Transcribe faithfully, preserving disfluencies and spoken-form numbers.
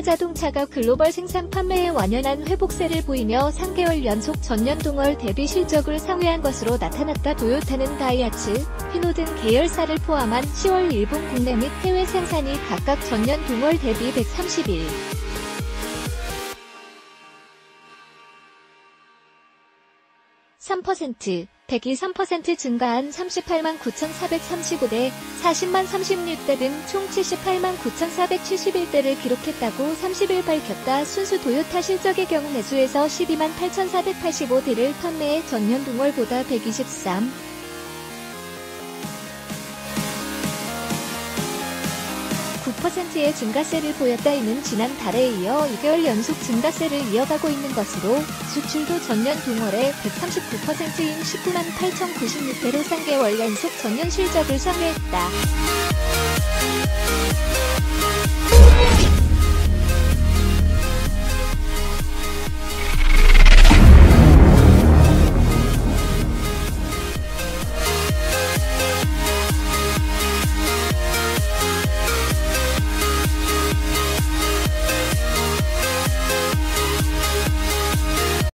현대자동차가 글로벌 생산 판매에 완연한 회복세를 보이며 삼 개월 연속 전년 동월 대비 실적을 상회한 것으로 나타났다. 도요타는 다이하츠, 히노 등 계열사를 포함한 시월 일본 국내 및 해외 생산이 각각 전년 동월 대비 백삼십일, 삼 퍼센트, 백이십삼 퍼센트 증가한 삼십팔만 구천사백삼십오 대, 사십만 삼십육 대 등 총 칠십팔만 구천사백칠십일 대를 기록했다고 삼십 일 밝혔다. 순수 도요타 실적의 경우 매수에서 십이만 팔천사백팔십오 대를 판매해 전년 동월보다 백이십삼, 구 퍼센트의 증가세를 보였다. 이는 지난달에 이어 이 개월 연속 증가세를 이어가고 있는 것으로 수출도 전년 동월에 백삼십구 퍼센트인 십구만 팔천구십육 대로 삼 개월 연속 전년 실적을 상회했다.